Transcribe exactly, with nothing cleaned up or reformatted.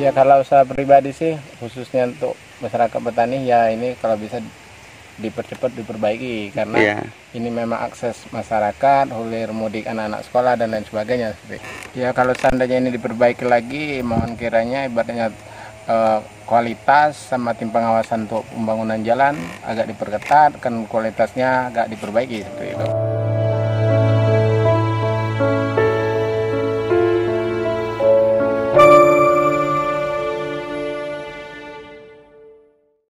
Ya kalau saya pribadi sih khususnya untuk masyarakat petani ya ini kalau bisa dipercepat diperbaiki karena yeah. ini memang akses masyarakat, hilir mudik anak-anak sekolah dan lain sebagainya. Ya kalau seandainya ini diperbaiki lagi, mohon kiranya ibaratnya eh, kualitas sama tim pengawasan untuk pembangunan jalan agak diperketat, kan kualitasnya agak diperbaiki seperti itu.